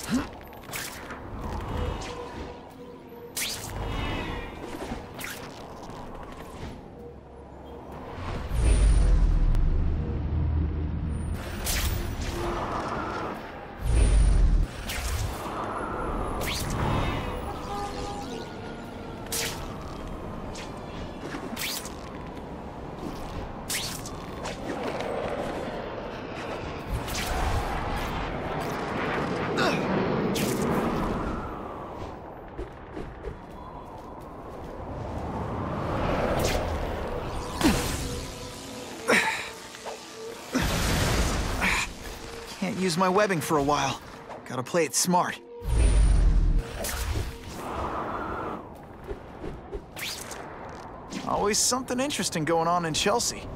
Can't use my webbing for a while. Gotta play it smart. Always something interesting going on in Chelsea.